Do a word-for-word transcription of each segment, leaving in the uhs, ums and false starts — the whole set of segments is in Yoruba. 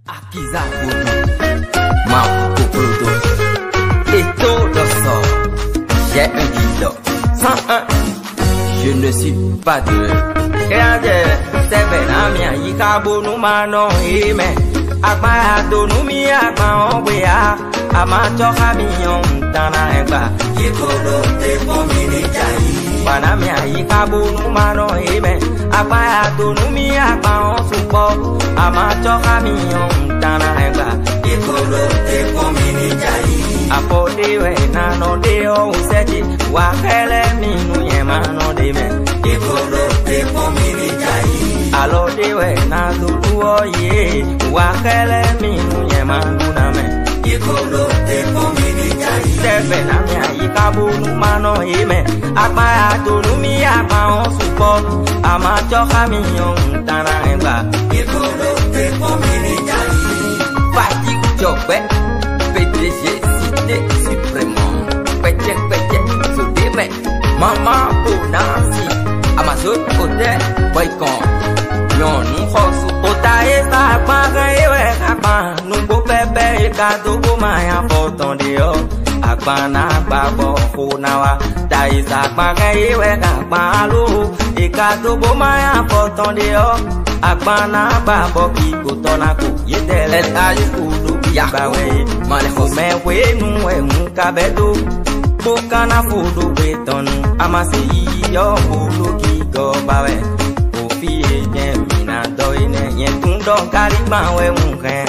Akiza Boudou, Marco Plodo, et tout le sort. J'ai un guide, cent un, je ne suis pas deux. Regardez, c'est Benamia, Yikabo, nous manon, et mais, Akmaado, nous mi, Akma, Onwea, Amato, Hamion, Tana, Eba, Yikolo, te pomini, Jai, Banamia, Yikabo, nous manon, et mais, Akmaado, nous mi, Akma, Onsupo, Amato, Hamion, Tana, Eba, Yikolo, te pomini, Jai, Apode, we, Nano, Deo, Useti, Wakele, Minu, Yemano, de me, Yikolo, te pomini, Jai, Alo, de we, Nazu, Oye, Wakele, Minu, Yemano, Name, Yikolo, te pomini, Jai, Seven, Amia, Yikabu, Numano, Eme, Akmaado, Numi, Akma, Onsupo, Amato, Hamion, Tana, Eba, Yikolo, te pomini, Jai, Fatigue, Jobbe, P D G, Cité Suprêmement, Pété, Pété, Soudéme, Maman, Bonansi, Amazon, Hotel, Boycon, Yon, Nfosu, Otae, Sakma, Ewe, Akma, Numbo, Pepe, Ekado, Maya, Forton, Deo, Akma, Babo, Funawa, Tae, Sakma, Ewe, Akma, Alo, Ekado, Maya, Forton, Deo, Akma, Babo, Kiko, Tonako, Yedele, Ayukudu, Yakawe, Malejo, Mewe, Nue, Mukabedo, Bokana, Fudu, Beton, Amasi, Yo, Fudu, Kiko, Bawe, Ofi, Yemina, Doine, Yentundo, Karima, We, Muke,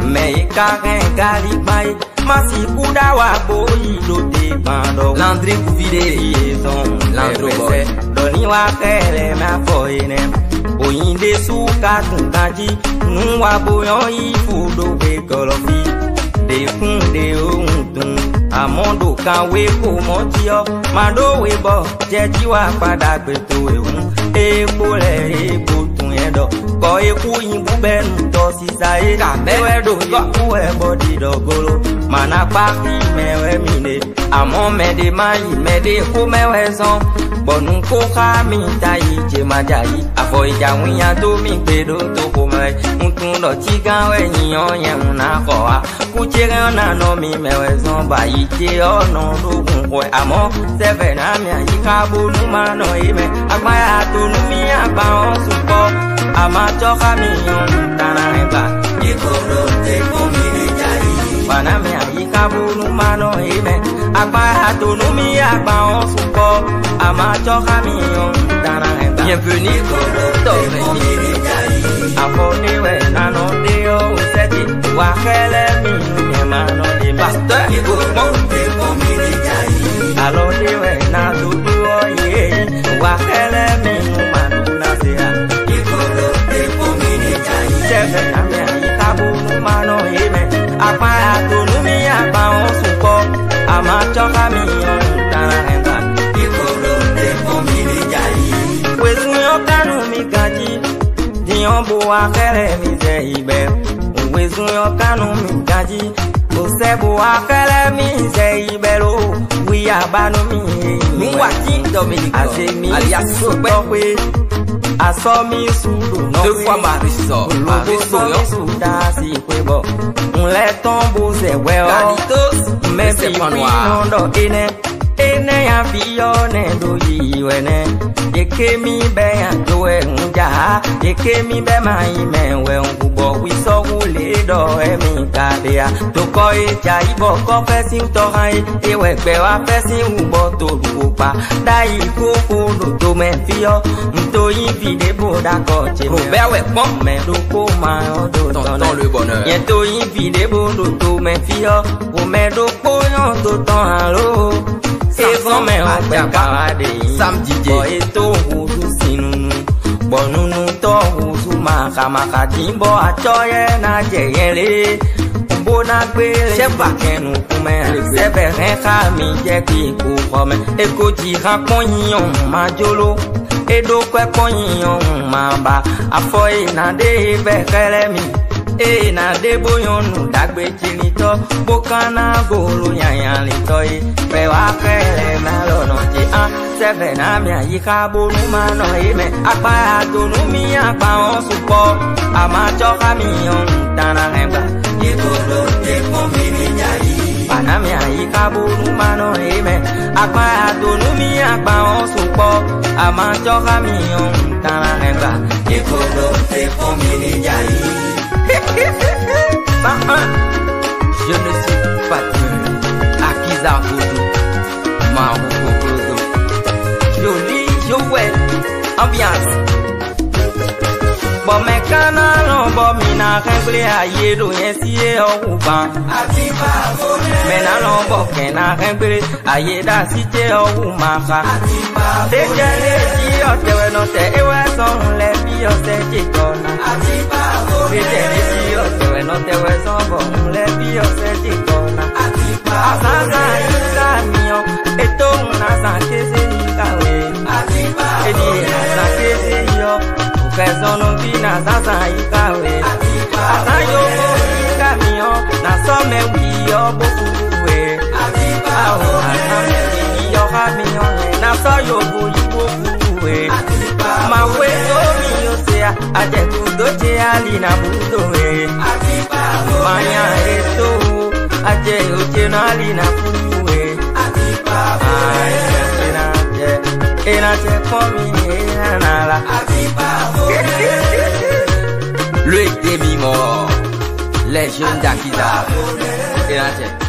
Meika, Karima, Masi, Kudawa, Boyi, Dote, Bando, Landry, Kouvide, Landry, Doniwa, Kele, Mafoine, Oyinde, Suka, Tuntaji, Nwa, Boyon, Ifudo, Bekolofi, De Kunde, Ontun, Amondo, Kanwe, Komotio, Mado, Webo, Jejiwa, Pada, Beto, Eun, Ebole, Ebotun, Edo, Ko, Eku, Imbu, Ben, Tosi, Sae, Kabewe, Do, Yoku, Ebodi, Dogolo, Manapaki, Mewe, Mine, Amon, Mede, Mai, Mede, Kumewe, Son, Bonu, Koka, Mintai, Jemajai, Avoy, Jawiya, Domi, Pedo, Tokome, Untundo, Chiga, Wenyon, Yamuna, Koa, Kuchega, Nano, Mi, Mewe, Son, Bayi, Oh no, do boy, Amon, Seven, Amia, Yikabu, Numano, Eme, Akmaya, Tunumi, Akma, Onsupo, Amato, Hamion, Tana, Eba, Yikolo, te pomini, Jai, Banamia, Yikabu, Numano, Eme, Akmaya, Tunumi, Akma, Onsupo, Amato, Hamion, Tana, Eba, Bienvenue, Yikolo, te pomini, Jai, Afone, Nano, Deo, Useti, Wakele, Minu, Yemano, Pastor, Yikolo, te pomini, Jai, Alo, Dewe, Nazu, Oye, Wakele, Minu, Manu, Nasea, Yikolo, te pomini, Jai, Seven, Amia, Yikabu, Numano, Eme, Akma, Tunumi, Akma, Onsupo, Amato, Hamion, Tana, Eba, Yikolo, te pomini, Jai, Wezu, Yokanu, Mikaji, Diombo, Wakele, Mize, Ibe, Wezu, Yokanu, Mikaji, Osebo, Wakele, Mize, Ibelo, We are Banomi, Mwati, Dominique, Asemi, alias Sope, Asomi, Sudo, deux fois Marisol, Marisol, Souda, si Kwebo, on les tombe, c'est well, Galitos, mais c'est pas noir, Ene, Ene, ya Fione, Doyi, Wene, Yekemi, Ben, Joe, Nja, Yekemi, Ben, Maime, Wen, Kubo, Wiso, Wule, Do, Emi, Kadea, Toko, Echa, Ibo, Confessi, Torai, Ewe, Bewa, Fessi, Ubo, Torupa, Dai, Koko, Dodo, Menfio, Mtoyi, Vide, Boda, Koche, Robert, Wepon, Medoko, Mayo, Tonton, le bonheur, Yentoyi, Vide, Bodo, Menfio, Omedoko, Yon, Toton, Halo, Evan, men, on parade, Sam D J, Boeto, Wudu, Sinunu, Bonunu, To, Wudu, Maka, Maka, Timbo, Atoye, na Jeyele, Bona, Gbele, Cheba, Kenu, Kume, Sebe, Renka, Mi, Jeki, Kukome, Eko, Jira, Konyon, Majolo, Edo, Kwe, Konyon, Mamba, Afoye, Nade, Bekelemi, E na debo yonu dagbe chinito bokana golu yanyan litoyi pewa kele malono ti an seven amia yikabu numano ime akpa adonu mi akpa on supo amacho kamiyon ta nana hemba Ikolo te pomini nyai Panami ayi kaburu mano eme Akpa adonu mi akpa onsupo Ama choka mi on nana hemba Ikolo te pomini nyai Je ne suis pas tueur Akiza Voodoo Maroko Clodo Joli, Joël Ambiance Bon me kanalo bon mina rengle aye do yensi e oguban Atipa vome Me na no bo kena rengle aye da site ogumaka Atipa Te jale si o te we no te e we son le bi o se chitona Atipa Te vome jale si o te we no te we son bon le bi o se chitona Atipa Asasa ika mio eto una san que se ikawe Atipa Edi asa que se yo Ukezono vina sasa ikawe Asa yo ika mio na some wiyo bofuwe Atipa Aho asa wiyo kamio na so yo buyi bofuwe Ma we so miyo sea aje kudoche ali na budowe Atipa Manya eto aje oche na ali na fuwe Atipa Ay, ena je, ena je komi ena la Le demi-mort, les jeunes d'Akiza.